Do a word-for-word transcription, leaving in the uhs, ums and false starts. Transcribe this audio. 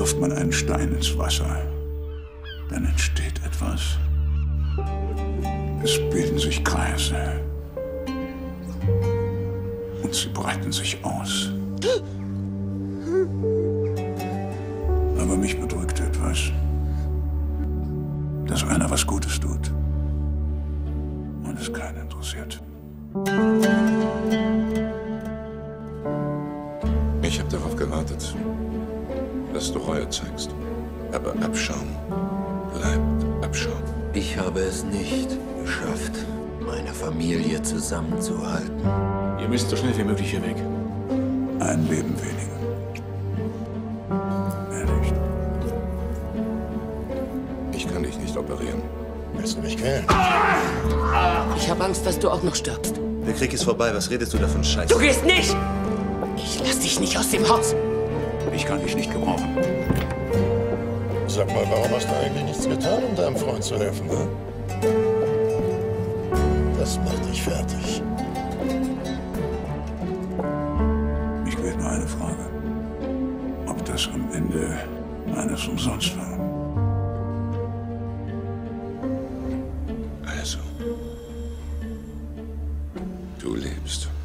wirft man einen Stein ins Wasser. Dann entsteht etwas. Es bilden sich Kreise. Und sie breiten sich aus. Aber mich bedrückt etwas. Dass einer was Gutes tut. Und es keinen interessiert. Ich habe darauf gewartet, dass du Reue zeigst. Aber Abschaum bleibt Abschaum. Ich habe es nicht geschafft, meine Familie zusammenzuhalten. Ihr müsst so schnell wie möglich hier weg. Ein Leben weniger. Mehr nicht. Ich kann dich nicht operieren. Willst du mich quälen? Ich habe Angst, dass du auch noch stirbst. Der Krieg ist vorbei. Was redest du davon, Scheiße? Du gehst nicht! Ich lass dich nicht aus dem Haus. Ich kann dich nicht gebrauchen. Sag mal, warum hast du eigentlich nichts getan, um deinem Freund zu helfen, ne? Das macht dich fertig. Ich will nur eine Frage. Ob das am Ende alles umsonst war. Also, du lebst.